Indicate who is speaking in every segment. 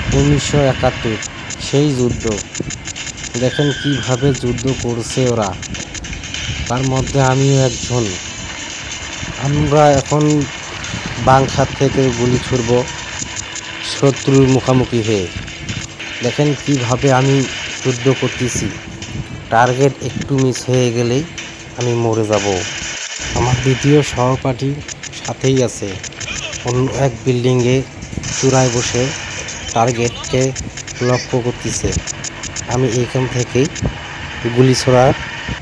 Speaker 1: 1971 সেই যুদ্ধ। দেখেন কিভাবে যুদ্ধ করছে ওরা, তার মধ্যে আমিও একজন। আমরা এখন বাংকার থেকে গুলি ছুড়ব শত্রুর মুখোমুখি হয়ে। দেখেন কিভাবে আমি যুদ্ধ করতেছি, টার্গেট একটু মিস হয়ে গেলেই আমি মরে যাব। আমার দ্বিতীয় সহপাঠী সাথেই আছে, অন্য এক বিল্ডিংয়ে চূড়ায় বসে টার্গেটকে লক্ষ্য করতেছে। আমি এইখান থেকেই গুলি ছোড়ার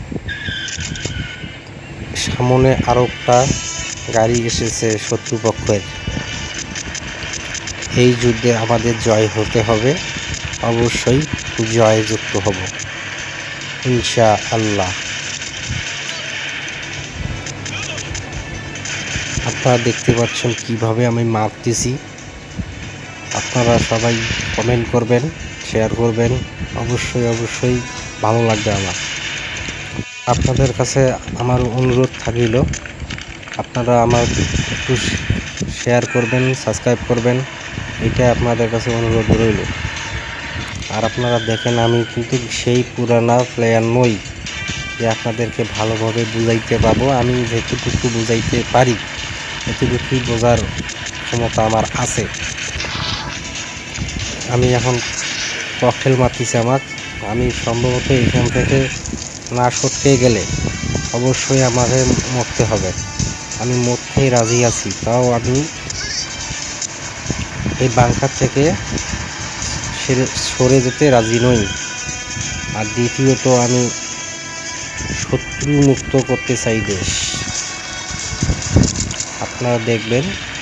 Speaker 1: সামনে আরও একটা গাড়ি এসেছে শত্রুপক্ষের। এই যুদ্ধে আমাদের জয় হতে হবে, অবশ্যই জয়যুক্ত হব ইনশাআল্লাহ। আপনারা দেখতে পাচ্ছেন কিভাবে আমি মারতেছি। আপনারা সবাই কমেন্ট করবেন, শেয়ার করবেন, অবশ্যই ভালো লাগবে আমার। আপনাদের কাছে আমার অনুরোধ থাকিল, আপনারা আমার একটু শেয়ার করবেন, সাবস্ক্রাইব করবেন, এটা আপনাদের কাছে অনুরোধ রইল। আর আপনারা দেখেন আমি কিন্তু সেই পুরানা প্লেয়ার নই যে আপনাদেরকে ভালোভাবে বুঝাইতে পারবো। আমি যেটুকু বুঝাইতে পারি এতটুকুই বোঝার ক্ষমতা আমার আছে। আমি এখন ককটেল মারতেছি আমার। আমি সম্ভবত এখান থেকে না সরতে গেলে অবশ্যই আমাকে মরতে হবে। আমি মরতেই রাজি আছি, তাও আমি এই বাংকার থেকে সরে যেতে রাজি নই। আর দ্বিতীয়ত আমি শত্রু মুক্ত করতে চাই দেশ। আপনারা দেখবেন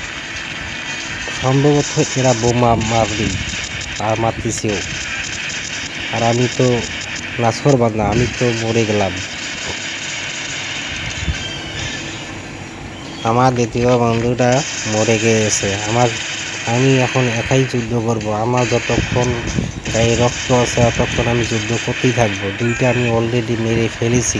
Speaker 1: সম্ভবত এরা বোমা মারবেই আর মারতেছেও। আর আমি তো নাছোড়বান্দা, আমি তো মরে গেলাম। আমার দ্বিতীয় বন্ধুটা মরে গিয়েছে। আমি এখন একাই যুদ্ধ করব। আমার যতক্ষণ গায়ে রক্ত আছে ততক্ষণ আমি যুদ্ধ করতেই থাকবো। দুইটা আমি অলরেডি মেরে ফেলেছি।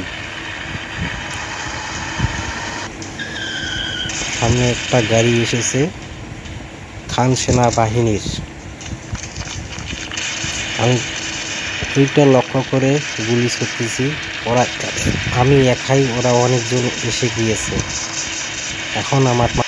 Speaker 1: সামনে একটা গাড়ি এসেছে খান সেনাবাহিনীর। আমি ওইটা লক্ষ্য করে গুলি ছুটতেছি। আমি একাই, ওরা অনেকজন এসে গিয়েছে। এখন আমার